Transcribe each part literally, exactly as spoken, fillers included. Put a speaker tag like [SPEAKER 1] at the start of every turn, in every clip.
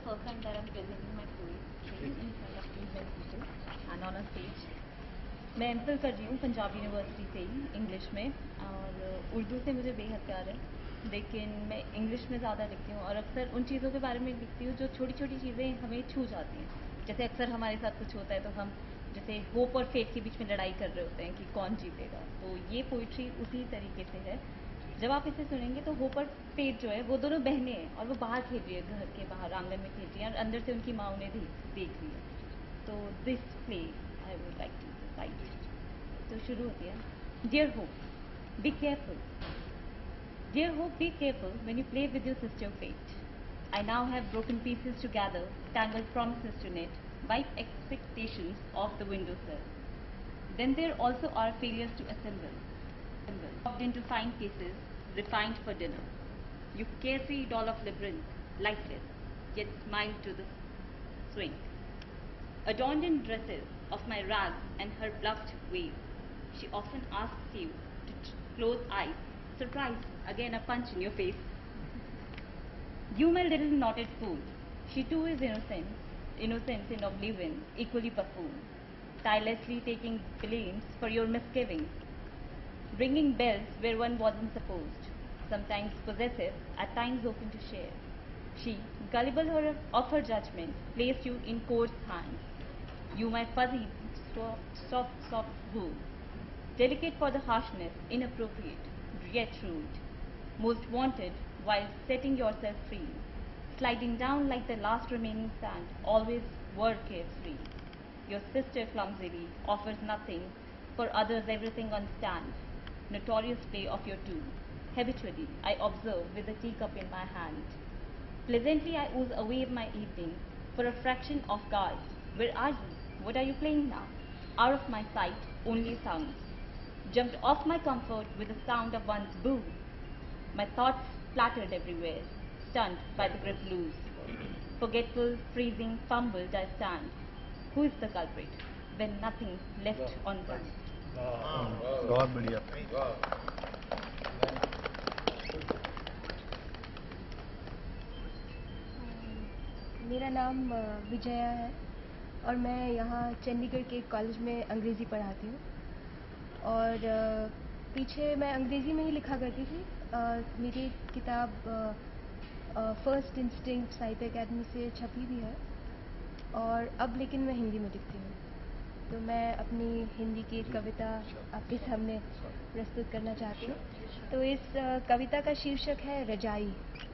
[SPEAKER 1] first time that I'm presenting my poetry in front of these many people and on a stage. मैं M Phil कर रही हूँ Punjab university से ही English में, और उर्दू से मुझे बेहद प्यार है, लेकिन मैं इंग्लिश में ज़्यादा लिखती हूँ और अक्सर उन चीज़ों के बारे में लिखती हूँ जो छोटी छोटी चीज़ें हमें छू जाती हैं। जैसे अक्सर हमारे साथ कुछ होता है तो हम जैसे होप और फेथ के बीच में लड़ाई कर रहे होते हैं कि कौन जीतेगा, तो ये पोइट्री उसी तरीके से है। जब आप इसे सुनेंगे तो होप और फेथ जो है वो दोनों बहनें हैं और वो बाहर खेल रही है, घर के बाहर आंगन में खेल रही है और अंदर से उनकी माँ उन्हें देख रही है। तो this play I would like to write. तो शुरू होती है। Dear Hope, be careful. Dear Hope, be careful when you play with your sister fate. I now have broken pieces to gather, tangled promises to knit, wipe expectations off the windowsill. Then there also are failures to assemble. Chopped into fine pieces, refined for dinner. You carefree doll of labyrinth, lifeless, yet smile to the swing. Adorned in dresses of my rags and her bluffed ways, she often asks you to close eyes. Surprise, again a punch in your face. You, my little knotted fool, she too is innocent, innocence in oblivion, equally buffoon, tirelessly taking blames for your misgivings, ringing bells where one wasn't supposed, sometimes possessive, at times open to share. She, gullible of her judgment, placed you in coarse hands. You, my fuzzy, soft, soft, soft wool, delicate for the harshness, inappropriate, yet rude, most wanted while setting yourself free, sliding down like the last remaining sand, always were carefree. Your sister clumsily offers nothing, for others everything on stand. Notorious play of your two. Habitually, I observe with a teacup in my hand. Pleasantly, I ooze away my evening, for a fraction of guard. Where are you? What are you playing now? Out of my sight, only sounds. Jumped off my comfort with the sound of one's boo. My thoughts splattered everywhere, stunned by the grip loose. Forgetful, freezing, fumbled, I stand. Who is the culprit? When nothing's left undone.
[SPEAKER 2] बहुत बढ़िया।
[SPEAKER 3] मेरा नाम विजया है और मैं यहाँ चंडीगढ़ के college में अंग्रेज़ी पढ़ाती हूँ। और पीछे मैं अंग्रेज़ी में ही लिखा करती थी। मेरी किताब फर्स्ट इंस्टिंक्ट साहित्य अकादमी से छपी भी है, और अब लेकिन मैं हिंदी में लिखती हूँ। तो मैं अपनी हिंदी की एक कविता आपके सामने प्रस्तुत करना चाहती हूँ। तो इस कविता का शीर्षक है रजाई।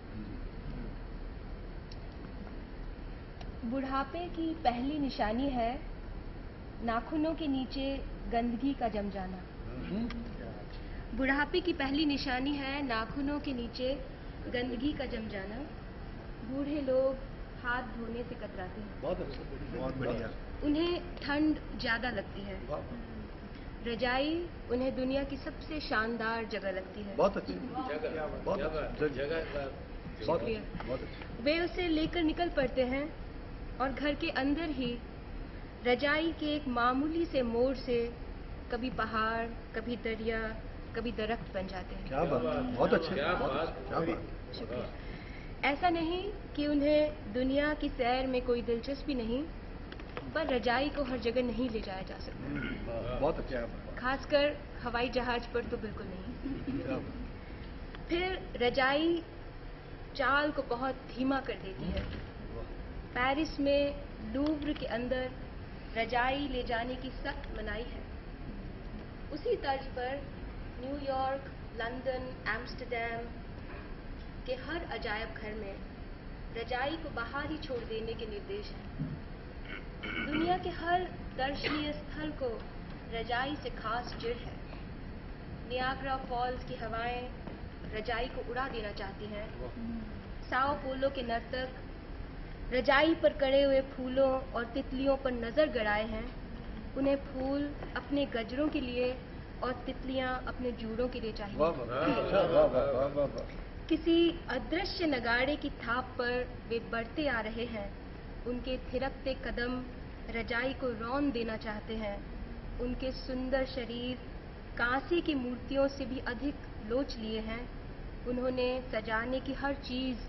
[SPEAKER 3] बुढ़ापे की पहली निशानी है नाखूनों के नीचे गंदगी का जम जाना। बुढ़ापे की पहली निशानी है नाखूनों के नीचे गंदगी का जम जाना। बूढ़े लोग हाथ धोने से कतराते हैं।
[SPEAKER 2] बहुत अच्छा, बहुत बढ़िया।
[SPEAKER 3] उन्हें ठंड ज्यादा लगती है। रजाई उन्हें दुनिया की सबसे शानदार जगह लगती है।
[SPEAKER 2] बहुत अच्छी जगह, बहुत जगह,
[SPEAKER 3] शुक्रिया। वे उसे लेकर निकल पड़ते हैं और घर के अंदर ही रजाई के एक मामूली से मोड़ से कभी पहाड़, कभी दरिया, कभी दरख्त बन जाते हैं।
[SPEAKER 2] क्या बात, बहुत अच्छे, क्या बात, क्या बात।
[SPEAKER 3] शुक्रिया। ऐसा नहीं कि उन्हें दुनिया की सैर में कोई दिलचस्पी नहीं, पर रजाई को हर जगह नहीं ले जाया जा सकता।
[SPEAKER 2] बहुत अच्छा,
[SPEAKER 3] खासकर हवाई जहाज पर तो बिल्कुल नहीं। फिर रजाई चाल को बहुत धीमा कर देती है। पेरिस में लूव्र के अंदर रजाई ले जाने की सख्त मनाही है। उसी तर्ज पर न्यूयॉर्क, लंदन, एम्स्टर्डम के हर अजायब घर में रजाई को बाहर ही छोड़ देने के निर्देश हैं। दुनिया के हर दर्शनीय स्थल को रजाई से खास चिढ़ है। नियाग्रा फॉल्स की हवाएं रजाई को उड़ा देना चाहती हैं। साओ पोलो के नर्तक रजाई पर कड़े हुए फूलों और तितलियों पर नजर गड़ाए हैं। उन्हें फूल अपने गजरों के लिए और तितलियां अपने जूड़ों के लिए चाहिए। किसी अदृश्य नगाड़े की थाप पर वे बढ़ते आ रहे हैं। उनके थिरकते कदम रजाई को रौंद देना चाहते हैं। उनके सुंदर शरीर कांसे की मूर्तियों से भी अधिक लोच लिए हैं। उन्होंने सजाने की हर चीज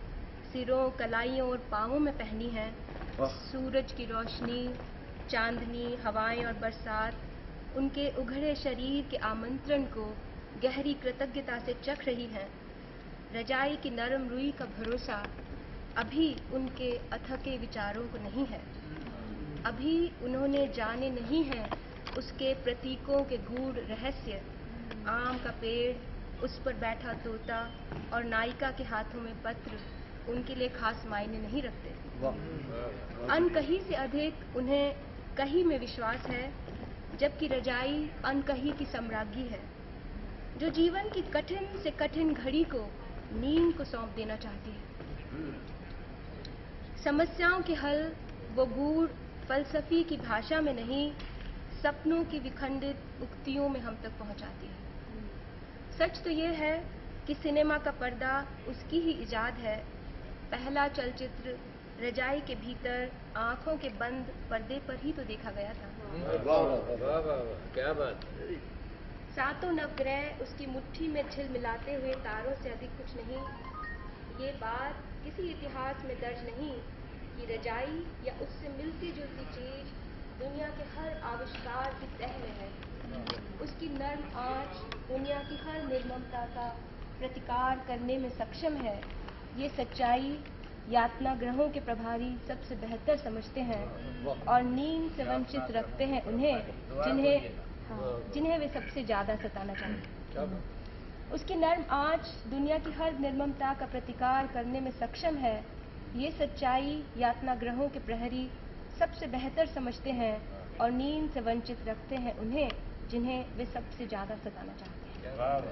[SPEAKER 3] सिरों, कलाइयों और पाँवों में पहनी हैं। सूरज की रोशनी, चांदनी, हवाएं और बरसात उनके उघड़े शरीर के आमंत्रण को गहरी कृतज्ञता से चख रही हैं। रजाई की नरम रुई का भरोसा अभी उनके अथके विचारों को नहीं है। अभी उन्होंने जाने नहीं है उसके प्रतीकों के गूढ़ रहस्य। आम का पेड़, उस पर बैठा तोता और नायिका के हाथों में पत्र उनके लिए खास मायने नहीं रखते। अनकही से अधिक उन्हें कही में विश्वास है, जबकि रजाई अनकही की सम्राज्ञी है, जो जीवन की कठिन से कठिन घड़ी को नींद को सौंप देना चाहती है। समस्याओं के हल वो गूढ़ फलसफी की भाषा में नहीं, सपनों की विखंडित उक्तियों में हम तक पहुंचाती है। सच तो ये है कि सिनेमा का पर्दा उसकी ही इजाद है। पहला चलचित्र रजाई के भीतर आंखों के बंद पर्दे पर ही तो देखा गया था।
[SPEAKER 4] वाह वाह वाह, क्या बात।
[SPEAKER 3] सातों नवग्रह उसकी मुट्ठी में झिलमिलाते हुए तारों से अधिक कुछ नहीं। ये बात किसी इतिहास में दर्ज नहीं कि रजाई या उससे मिलती जुलती चीज दुनिया के हर आविष्कार की तह में है। उसकी नर्म आंच दुनिया की हर निर्ममता का प्रतिकार करने में सक्षम है। ये सच्चाई यातना ग्रहों के प्रभारी सबसे बेहतर समझते हैं और नींद से वंचित रखते हैं उन्हें जिन्हें हाँ, जिन्हें वे सबसे ज्यादा सताना चाहते हैं। उसकी नर्म आंच दुनिया की हर निर्ममता का प्रतिकार करने में सक्षम है। ये सच्चाई यातना ग्रहों के प्रहरी सबसे बेहतर समझते हैं और नींद से वंचित रखते हैं उन्हें जिन्हें वे सबसे ज्यादा सताना चाहते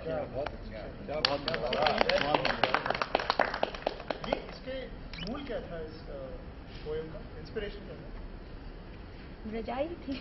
[SPEAKER 3] हैं।
[SPEAKER 5] ये इसके मूल क्या था, इस पोएम का इंस्पिरेशन क्या था?
[SPEAKER 3] रजाई थी।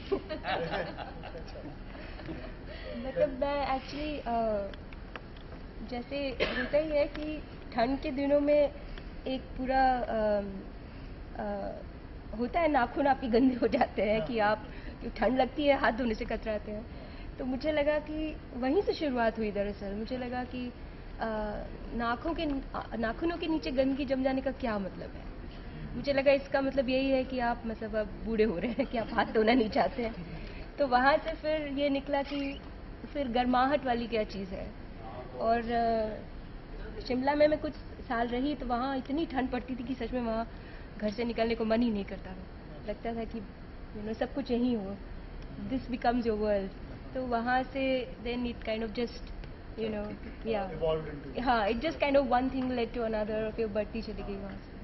[SPEAKER 3] मतलब मैं एक्चुअली जैसे होता ही है कि ठंड के दिनों में एक पूरा आ, आ, होता है, नाखून आपके गंदे हो जाते हैं कि आप ठंड लगती है, हाथ धोने से कतराते हैं। तो मुझे लगा कि वहीं से शुरुआत हुई। दरअसल मुझे लगा कि नाखून के नाखूनों के नीचे गंदगी जम जाने का क्या मतलब है। मुझे लगा इसका मतलब यही है कि आप मतलब अब बूढ़े हो रहे हैं, कि आप हाथ धोना नहीं चाहते हैं। तो वहाँ से फिर ये निकला कि फिर गर्माहट वाली क्या चीज़ है। और शिमला में मैं कुछ साल रही तो वहाँ इतनी ठंड पड़ती थी कि सच में वहाँ घर से निकलने को मन ही नहीं करता था। लगता था कि यू नो सब कुछ यहीं हो, दिस बिकम्स योर वर्ल्ड। तो वहाँ से then it kind of just you know या हाँ it just kind of one thing led to another, फिर बढ़ती चली गई वहाँ से।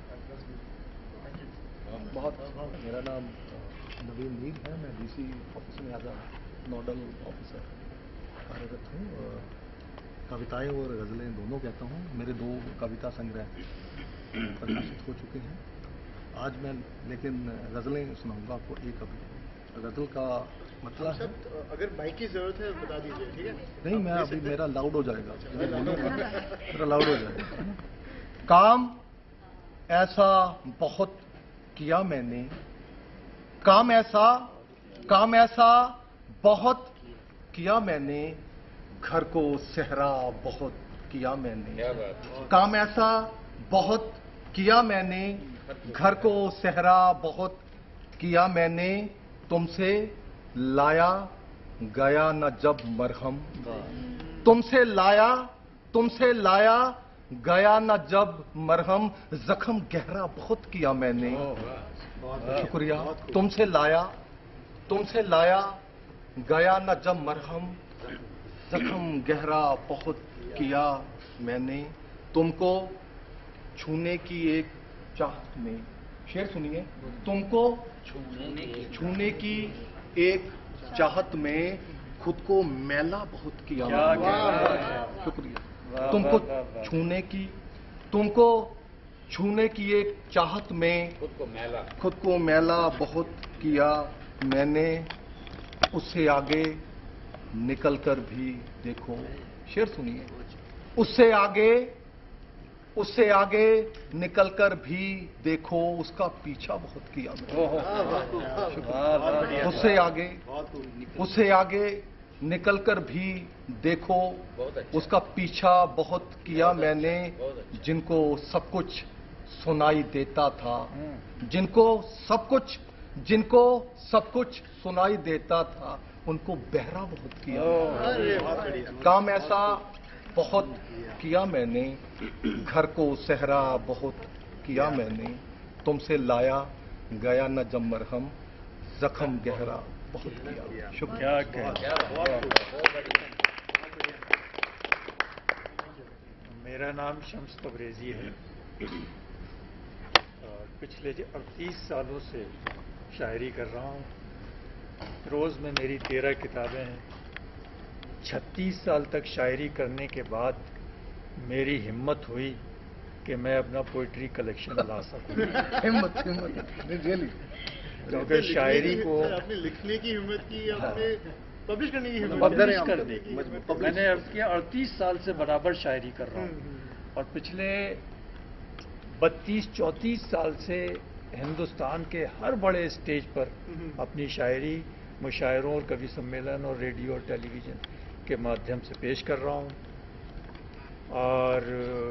[SPEAKER 2] बहुत। मेरा नाम नवीन मीर है, मैं डीसी ऑफिस में एज अ नोडल ऑफिसर कार्यरत हूँ। कविताएं और गज़लें दोनों कहता हूँ। मेरे दो कविता संग्रह प्रकाशित हो चुके हैं। आज मैं लेकिन गज़लें सुनाऊंगा आपको। एक अभी गज़ल का मतलब है,
[SPEAKER 5] अगर माइक की जरूरत है बता दीजिए, ठीक है?
[SPEAKER 2] नहीं, मैं अभी मेरा लाउड हो जाएगा, मेरा लाउड हो जाएगा। काम ऐसा बहुत किया मैंने, काम ऐसा काम ऐसा बहुत किया मैंने, घर को सहरा बहुत किया मैंने। काम ऐसा बहुत किया मैंने, घर को सहरा बहुत किया मैंने, तुमसे लाया गया न जब मरहम, तुमसे लाया तुमसे लाया गया न जब मरहम, जख्म गहरा बहुत किया मैंने। शुक्रिया। तुमसे लाया तुमसे लाया गया न जब मरहम, जख्म गहरा बहुत किया मैंने, तुमको छूने की एक चाहत में। शेर सुनिए। तुमको छूने की एक चाहत में खुद को मैला बहुत किया मैंने। शुक्रिया। तुमको छूने की तुमको छूने की एक चाहत में खुद को मैला खुद को मैला बहुत किया मैंने, उससे आगे निकलकर भी देखो। शेर सुनिए। उससे आगे उससे आगे निकलकर भी देखो, उसका पीछा बहुत किया मैंने। उससे आगे उससे आगे निकलकर भी देखो, उसका पीछा बहुत किया मैंने, जिनको सब कुछ सुनाई देता था, जिनको सब कुछ जिनको सब कुछ सुनाई देता था, उनको बहरा बहुत किया। काम ऐसा बहुत किया मैंने, घर को सहरा बहुत किया मैंने, तुमसे लाया गया न जब मरहम, जख्म गहरा बहुत किया। शुक्रिया।
[SPEAKER 6] मेरा नाम शम्स तबरेज़ी है और पिछले अड़तीस सालों से शायरी कर रहा हूँ। रोज़ में मेरी तेरह किताबें हैं। छत्तीस साल तक शायरी करने के बाद मेरी हिम्मत हुई कि मैं अपना पोइट्री कलेक्शन ला सकूँ।
[SPEAKER 2] हिम्मत हिम्मत रियली,
[SPEAKER 6] क्योंकि शायरी को
[SPEAKER 5] आपने लिखने की हिम्मत की, आपने पब्लिश करने की हिम्मत
[SPEAKER 6] पब्लिश करने की, मैंने अर्ज किया अड़तीस साल से बराबर शायरी कर रहा हूँ और पिछले बत्तीस चौंतीस साल से हिंदुस्तान के हर बड़े स्टेज पर अपनी शायरी मुशायरों और कवि सम्मेलन और रेडियो और टेलीविज़न के माध्यम से पेश कर रहा हूँ। और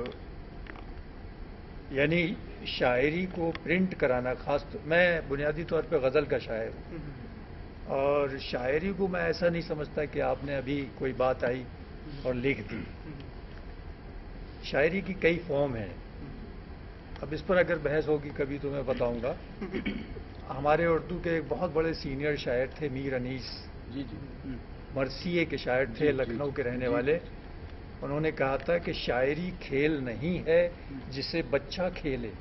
[SPEAKER 6] यानी शायरी को प्रिंट कराना, खास तो मैं बुनियादी तौर पे गज़ल का शायर हूँ और शायरी को मैं ऐसा नहीं समझता कि आपने अभी कोई बात आई और लिख दी। शायरी की कई फॉर्म हैं। अब इस पर अगर बहस होगी कभी तो मैं बताऊंगा। हमारे उर्दू के एक बहुत बड़े सीनियर शायर थे मीर अनीस जी जी मरसिए के शायर थे, लखनऊ के रहने वाले। उन्होंने कहा था कि शायरी खेल नहीं है जिसे बच्चा खेले,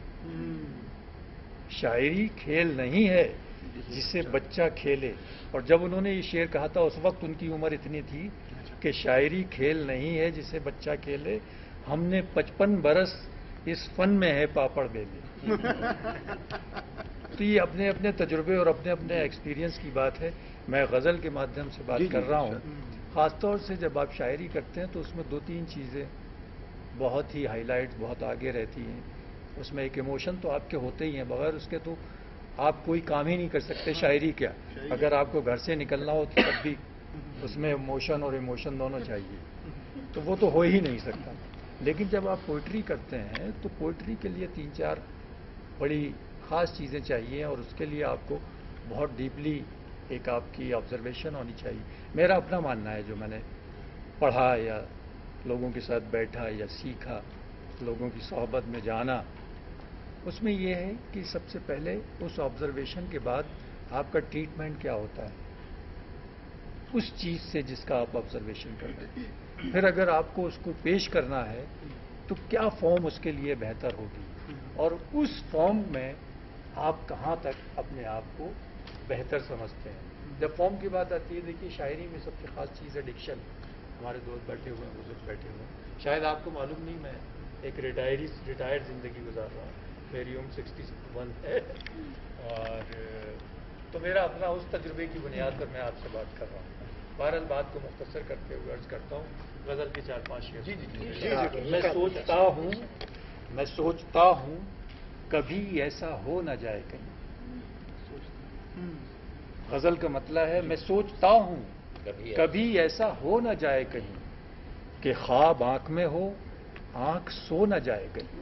[SPEAKER 6] शायरी खेल नहीं है जिसे बच्चा खेले। और जब उन्होंने ये शेर कहा था उस वक्त उनकी उम्र इतनी थी कि शायरी खेल नहीं है जिसे बच्चा खेले, हमने पचपन बरस इस फन में है पापड़ बेले। तो ये अपने अपने तजुर्बे और अपने अपने एक्सपीरियंस की बात है। मैं गज़ल के माध्यम से बात कर रहा हूँ। ख़ासतौर से जब आप शायरी करते हैं तो उसमें दो तीन चीज़ें बहुत ही हाईलाइट, बहुत आगे रहती हैं। उसमें एक इमोशन तो आपके होते ही हैं, बगैर उसके तो आप कोई काम ही नहीं कर सकते। शायरी क्या, अगर आपको घर से निकलना हो तो तब भी उसमें इमोशन और इमोशन दोनों चाहिए, तो वो तो हो ही नहीं सकता। लेकिन जब आप पोइट्री करते हैं तो पोइट्री के लिए तीन चार बड़ी ख़ास चीज़ें चाहिए और उसके लिए आपको बहुत डीपली एक आपकी ऑब्जर्वेशन होनी चाहिए। मेरा अपना मानना है, जो मैंने पढ़ा या लोगों के साथ बैठा या सीखा, लोगों की सोहबत में जाना, उसमें यह है कि सबसे पहले उस ऑब्जर्वेशन के बाद आपका ट्रीटमेंट क्या होता है उस चीज़ से जिसका आप ऑब्जर्वेशन कर रहे हैं। फिर अगर आपको उसको पेश करना है तो क्या फॉर्म उसके लिए बेहतर होगी और उस फॉर्म में आप कहाँ तक अपने आप को बेहतर समझते हैं। जब फॉर्म की बात आती है, देखिए शायरी में सबसे ख़ास चीज़ है डिक्शन। हमारे दोस्त बैठे हुए हैं, बुजुर्ग बैठे हुए हैं, शायद आपको मालूम नहीं, मैं एक रिटायरी रिटायर्ड ज़िंदगी गुजार रहा हूँ। मेरी उम्र सिक्सटी वन है और तो मेरा अपना उस तजुर्बे की बुनियाद पर मैं आपसे बात कर रहा हूँ। बहरहाल बात को मुख्तसर करते हुए अर्ज करता हूँ, गज़ल के चार पाँच शेर। जी जी मैं सोचता हूँ मैं सोचता हूँ कभी ऐसा हो न जाए कहीं। गज़ल का मतलब है मैं सोचता हूँ कभी ऐसा हो न जाए कहीं कि ख्वाब आँख में हो, आँख सो न जाए कहीं।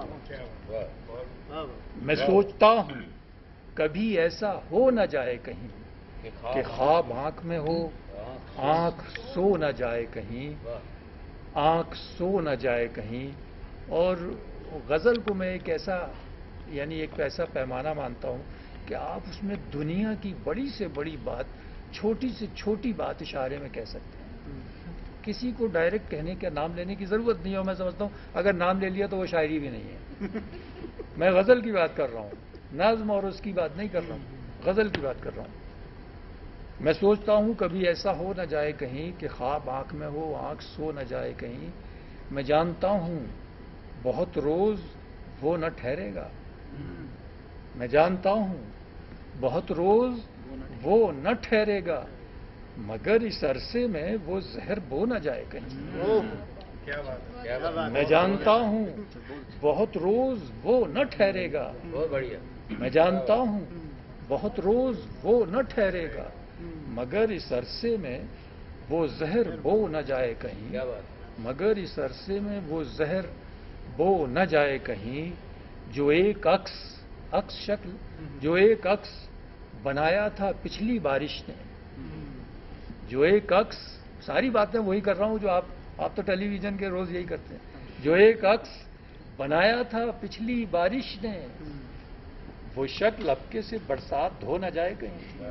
[SPEAKER 6] मैं सोचता हूँ कभी ऐसा हो न जाए कहीं कि ख्वाब आँख में हो, आँख सो न जाए कहीं, आँख सो न जाए कहीं। और गज़ल को मैं एक ऐसा यानी एक ऐसा पैमाना मानता हूँ कि आप उसमें दुनिया की बड़ी से बड़ी बात, छोटी से छोटी बात इशारे में कह सकते हैं। किसी को डायरेक्ट कहने का, नाम लेने की ज़रूरत नहीं हो। मैं समझता हूँ अगर नाम ले लिया तो वो शायरी भी नहीं है। मैं गज़ल की बात कर रहा हूँ, नज़्म और उसकी बात नहीं कर रहा हूँ, गज़ल की बात कर रहा हूँ। मैं सोचता हूँ कभी ऐसा हो न जाए कहीं कि ख्वाब आँख में हो, आँख सो न जाए कहीं। मैं जानता हूँ बहुत रोज़ वो न ठहरेगा। मैं जानता हूँ बहुत रोज़ वो न ठहरेगा, मगर इस अरसे में वो जहर बो न जाए कहीं।
[SPEAKER 5] क्या बात है।
[SPEAKER 6] मैं जानता हूँ बहुत रोज़ वो न ठहरेगा।
[SPEAKER 4] बहुत बढ़िया।
[SPEAKER 6] मैं जानता हूँ बहुत रोज़ वो न ठहरेगा, मगर इस अरसे में वो जहर बो न जाए कहीं।
[SPEAKER 4] क्या बात है।
[SPEAKER 6] मगर इस अरसे में वो जहर बो न जाए कहीं। जो एक अक्स अक्स शक्ल जो एक अक्स बनाया था पिछली बारिश ने, जो एक अक्स, सारी बातें वही कर रहा हूं जो आप आप तो टेलीविजन के रोज यही करते हैं। जो एक अक्स बनाया था पिछली बारिश ने, वो शक्ल लपके से बरसात धो न जाए कहीं।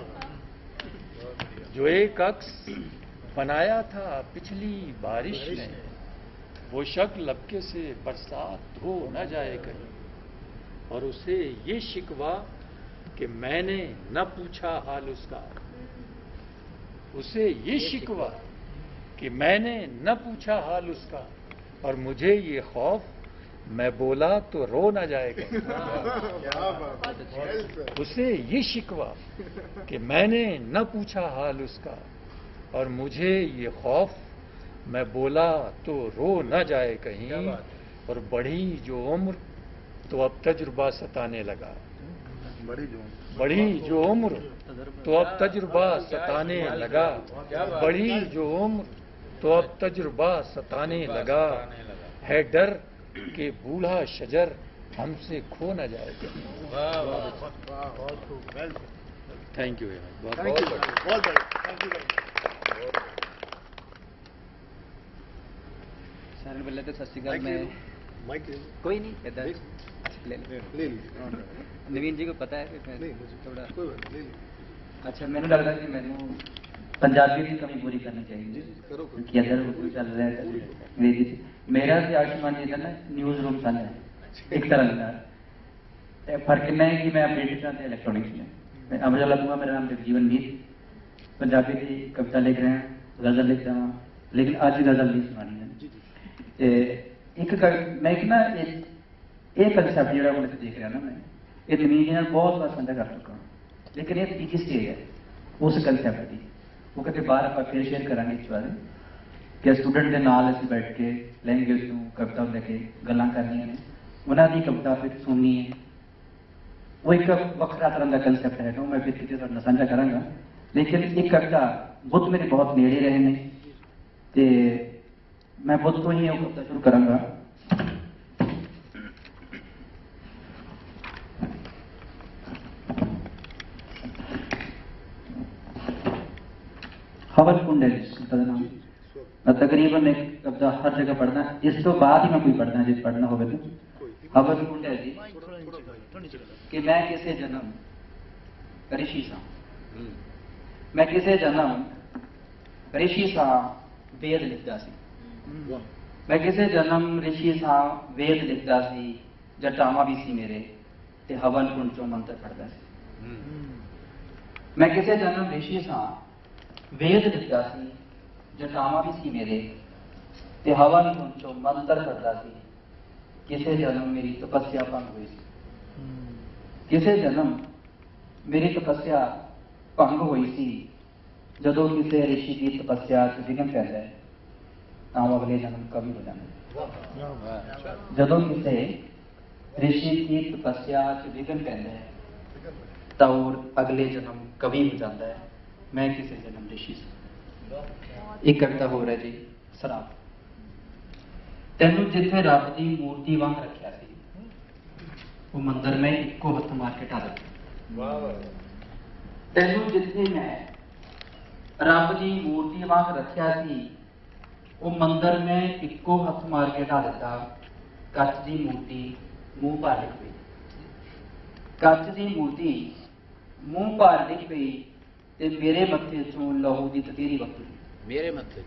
[SPEAKER 6] जो एक अक्स बनाया था पिछली बारिश ने, वो शक्ल लपके से बरसात धो न जाए कहीं। और उसे ये शिकवा कि मैंने न पूछा हाल उसका, उसे ये शिकवा कि मैंने न पूछा हाल उसका, और मुझे ये खौफ मैं बोला तो रो न जाएगा। उसे ये शिकवा कि मैंने न पूछा हाल उसका, और मुझे ये खौफ मैं बोला तो रो न जाए कहीं। और बढ़ी जो उम्र तो अब तजुर्बा सताने लगा, बढ़ी जो उम्र तो अब तजुर्बा सताने लगा, बढ़ी जो उम्र तो अब तजुर्बा सताने लगा। है डर कि बूढ़ा शजर हमसे खो न जाए। थैंक यू बहुत बहुत
[SPEAKER 7] सारे बोले तो सत श्री अकाल। मैं कोई नहीं कहता ले ले नवीन जी को पता है कि थोड़ा अच्छा मैंने लगता है कि मैंने पंजाबी की कमी पूरी करनी चाहिए कि अगर वो चल रहा है मेरा भी आयुष्मान जी का ना न्यूज़ रूम चल रहा है एक तरह का फर्क इतना है कि मैं अपडेट करता हूँ इलेक्ट्रॉनिक्स में। मैं अमर लगूंगा, मेरा नाम जीवन मीत, पंजाबी की कविता लिख रहे हैं, गजल लिख रहा हूँ, लेकिन आज गजल नहीं सुनानी है। एक मैं एक ना एक कंसेप्ट जो मैं देख रहा ना, मैं ये नवीन बहुत बार साझा कर चुका हूँ, लेकिन ये तीसरी स्टेज है उस कंसेप्ट की। वो कहते बार आप फिर शेयर करेंगे इस बारे कि स्टूडेंट के नाल असीं बैठ के लैंग्वेज को कविता लैके गल्लां करनियां ने, उन्हां दी कविता फिर सुननी है। वो एक वखरा तरह का कंसेप्ट है, मैं फिर किसी तरह साझा करांगा। लेकिन एक कविता बुद्ध मेरे बहुत नेड़े रहे ने, ते मैं बुद्ध तो ही वो कविता शुरू करांगा। हवन कुंड है इसका नाम। मैं तकरीबन एक कविता हर जगह पढ़ना, इस तो बाद ही मैं कोई पढ़ना जिस पढ़ना होगा तो हवन कुंड है जी कि मैं किसे जन्म ऋषि सा, मैं किसे जन्म ऋषि सा वेद लिखता सी, मैं किसे जन्म ऋषि सा वेद लिखता सी, जटावा भी सी मेरे ते हवन कुंड चो मंत्र पढ़ता सी। मैं किसे जन्म ऋषि सा वेद लिखता सी, जटावा भी सी मेरे ते हवन कुंड चो मंत्र पढ़ता सी। किसे जन्म मेरी तपस्या भंग हुई सी, किसे जन्म मेरी तपस्या भंग हुई सी, जदों किसी ऋषि की तपस्या विघन पैदा है तां अगले जन्म कवि हो जाता है। जदों किसी ऋषि की तपस्या विघन पैदा है तां अगले जन्म कवि हो जाता है। मैं किसी जन्म ऋषि से। एक कविता हो रहा है जी, शराब। तेनू जिथे रब की मूर्ति वांग रखिया सी, वो मंदिर में इको हथ मार के ढा दिता। तेनू जिथे मैं रब की मूर्ति वांग रखिया सी, वो मंदिर में इको हथ मार के ढा दिता। कच की मूर्ति मुंह भार लिख पई, कच की मूर्ति मुंह भार लिख पई ते मेरे मत्थे चों लहू की ततीरी वगदी।
[SPEAKER 4] मेरे मत्थे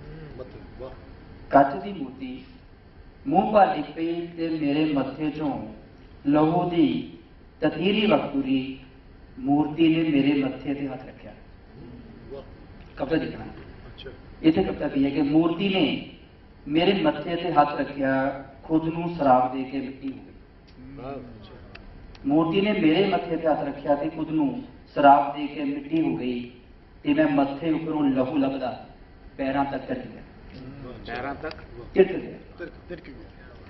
[SPEAKER 7] कच की मूर्ति मुंह भार लिख पई ते मेरे मत्थे चों लहू की ततीरी वगदी। मूर्ति ने मेरे मत्थे ते हाथ रखा। कविता लिखना इतने कविता भी है कि मूर्ति ने मेरे मत्थे ते हाथ रखा, खुद नूं शराब दे के मिट्टी हो गई। मूर्ति ने मेरे मत्थे ते हाथ रखा ते खुद नूं शराब दे के मिट्टी हो गई, ते मैं मत्थे उपरों लहू लगदा पैरां तक तिरक गया।
[SPEAKER 4] पैरां तक
[SPEAKER 7] तिरक गया तिरक गया।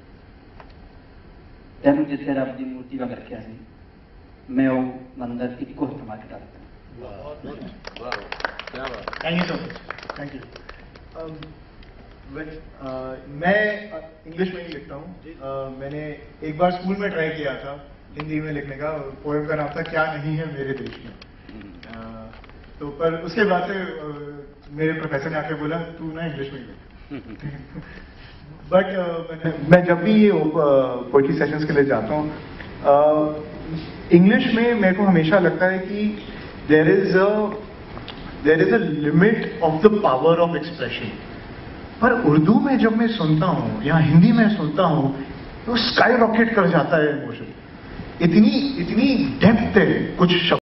[SPEAKER 7] तेनू जिथे रब की मूर्ति वांग रखिया सी, मैं वो मंदिर इको हथ मार के डाल दिता।
[SPEAKER 5] Thank you so much. Thank you. Um, मैं इंग्लिश में ही लिखता हूँ. uh, मैंने एक बार स्कूल में ट्राई किया था हिंदी में लिखने का. पोएम का नाम था क्या नहीं है मेरे देश में. uh, तो पर उसके बाद से uh, मेरे प्रोफेसर ने आके बोला तू ना इंग्लिश में ही लिख. बट uh, मैं जब भी ये पोएट्री सेशंस के लिए जाता हूँ इंग्लिश में मेरे को हमेशा लगता है कि there is a there is a limit of the power of expression. पर उर्दू में जब मैं सुनता हूँ या हिंदी में सुनता हूँ तो स्काई रॉकेट कर जाता है इमोशन. इतनी इतनी डेप्थ है कुछ शब्द